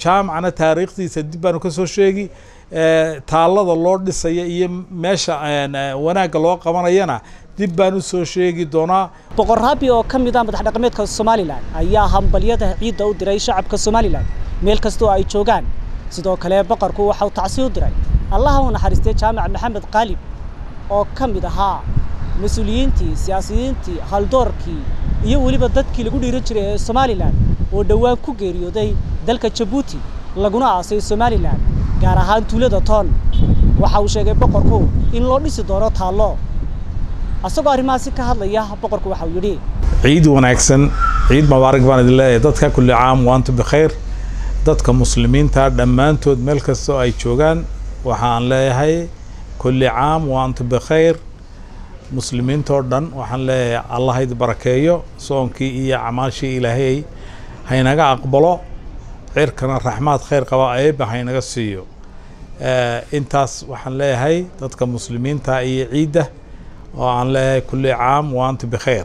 jaamacana taariikhdiisa dib baanu ka soo sheegi taalada loo dhisaya iyo meesha wanaagga loo qabanayana dib baan u soo sheegi doonaa. Boqor Raabi oo ka mid ah madax dhaqameedka Somaliland ayaa hambaliyada ciidda u diray shacabka Somaliland meel kasta oo ay joogaan. sidoo kale boqorku waxa uu tacsiyo u diray Allah uu naxariistay Jaamac Maxamed Qaalib oo ka mid ahaa mas'uuliyiintii siyaasiyiintii haldoorkii iyo waliba dadkii lagu dhiiran jiray ee Somaliland oo dhawaan ku geeriyooday dalka Djibouti laguna aasay Somaliland gaar ahaan tuulada Toon. waxa uu sheegay boqorku in loo dhisi doono taalo asagoo arrimahaasi ka hadlaya. boqorku waxa uu yidhi ciid wanaagsan, ciid mubaarak baan idin leeyahay dadka kulli caam wa antum bikhair. dadka muslimiinta dhammaantood meel kasta ay joogaan waxaan leeyahay kulli caam wa antum bikhair. muslimiinta oo dhan waxaan leeyahay Allah idin barakeeyo, soonkii iyo acmaashii Ilaahay haynaga aqbalo, cirkana raxmaad khayr qaba ayba haynaga siiyo. intaas waxaan leeyahay dadka muslimiinta iyo ciidda oo aan leeyahay kulli caam wa antum bikhair.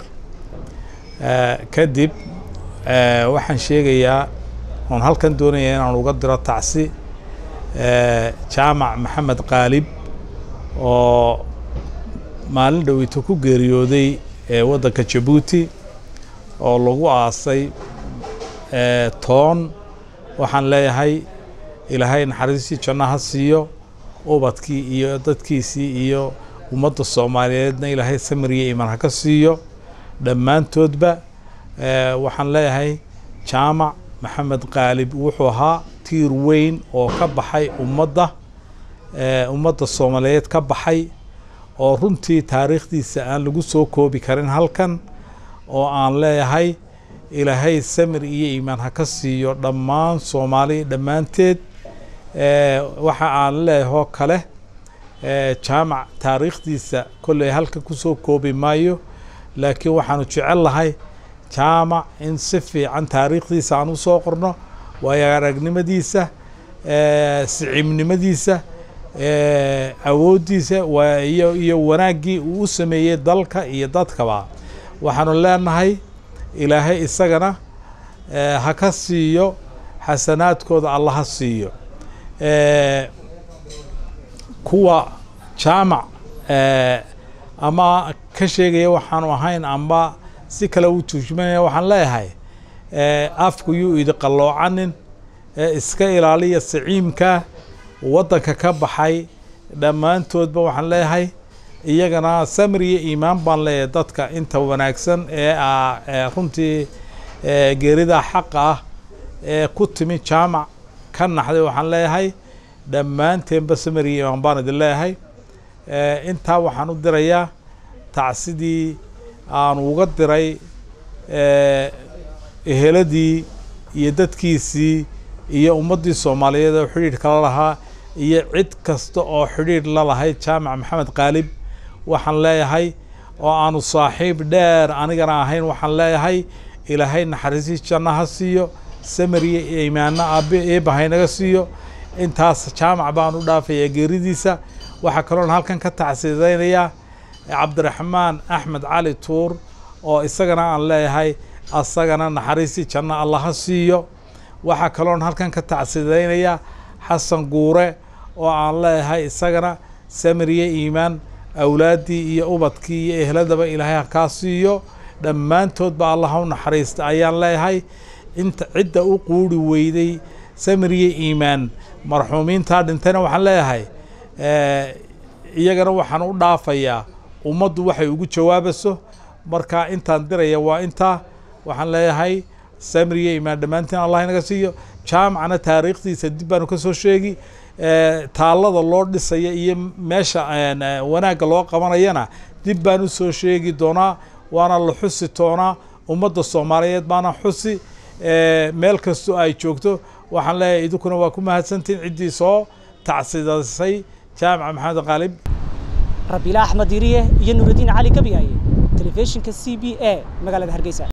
kadib waxaan sheegayaa oon halkan doonaya inaan uga diro tacsi Jaamac Maxamed Qaalib oo maalin dhaweyto ku geeriyooday waddanka Djibouti oo lagu aasay Toon. waxaan leeyahay Ilaahay naxariistii jannaha siiyo, ubadkii iyo dadkiisii iyo ummadda Soomaaliyeedna Ilaahay samir iyo iimaan ha ka siiyo dhammaantoodba. waxaan leeyahay Jaamac Maxamed Qaalib wuxuu ahaa tiir weyn oo ka baxay ummadda Soomaaliyeed ka baxay oo runtii taariikhdiisa aan lagu soo koobi karin halkan, oo aan leeyahay Ilaahay samir iyo iimaan ha ka siiyo dhammaan Soomaali dhammaanteed. waxa aan leeyahay kale Jaamac taariikhdiisa kolley halkan ku soo koobi maayo, laakiin waxaanu jecel lahay Jaamac in si fiican taariikhdiisa aan u soo qorno, waayo aragnimadiisa, sicibnimadiisa, awoodiisa iyo wanaaggii uu u sameeyey dalka iyo dadkaba. waxaanu leenahay Ilaahay isagana ha ka siiyo xasanaadkooda, Allah ha siiyo. kuwa Jaamac ama ka sheegaya waxaanu ahayn amba si kale u turjumanaya waxaan leeyahay afku yuu idi qaloocanin, iska ilaaliya siciimka waddanka ka baxay dhammaantoodba. waxaan leeyahay iyagana samir iyo iimaan baan leeyahay dadka inta wanaagsan ee runtii geerida xaqa ah ee ku timi Jaamac ka naxday. waxaan leeyahay dhammaanteenba samir iyo iimaan baan idin leeyahay. intaa waxaan u dirayaa tacsidii aan uga diray eheladii iyo dadkiisii iyo ummaddii Soomaaliyeed oo xidhiidh kala lahaa iyo cid kasta oo xidhiidh la lahayd Jaamac Maxamed Qaalib. waxaan leeyahay oo aanu saaxiib dheer anigana ahayn, waxaan leeyahay Ilaahay naxariistii jannaha siiyo, samir iyo iimaanna eebba haynaga siiyo. intaas Jaamac baan u dhaafayaa geeridiisa. waxaa kaloon halkan ka tacsiidaynayaa Cabdiraxmaan Axmed Cali Tuur oo isagana aan leeyahay asagana naxariistii janna Allah ha siiyo. waxaa kaloon halkan ka tacsiidaynayaa Xasan Guure oo aan leeyahay isagana samir iyo iimaan, awlaaddii iyo ubadkii iyo ehladaba Ilaahay ha ka siiyo dhammaantoodba Allah ha u naxariista ayaan leeyahay. inta cidda u quuri weyday samir iyo iimaan marxuumiinta dhintayna waxaan leeyahay iyagana waxaan u dhaafayaa ummaddu waxay ugu jawaabayso. marka intaan diraya waa intaa. waxaan leeyahay samir iyo iimaan dhammaantiin Allah inaga siiyo. Jaamacana taariikhdiisa dib baanu ka soo sheegi taalada loo dhisaya iyo meesha wanaagga loo qabanayana dib baan u soo sheegi doonaa, waana la xusi doonaa. ummadda Soomaaliyeed baana xusi meel kasta ay joogto. waxaan leeyahay idinkuna waa ku mahadsantiin ciddii soo tacsiidasay Jaamac Maxamed Qaalib. Rabiila Axmed Diriye iyo Nuruddin Cali Gabiyaye, telefishinka CBA magaalada Hargeysa.